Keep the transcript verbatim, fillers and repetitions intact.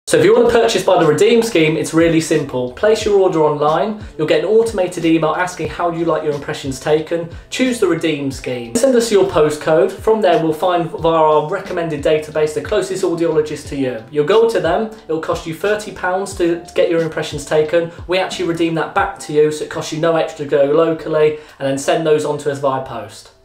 So if you want to purchase by the redeem scheme, it's really simple. Place your order online, you'll get an automated email asking how you like your impressions taken. Choose the redeem scheme. Send us your postcode. From there we'll find via our recommended database the closest audiologist to you. You'll go to them, it'll cost you thirty pounds to get your impressions taken. We actually redeem that back to you, so it costs you no extra to go locally, and then send those on to us via post.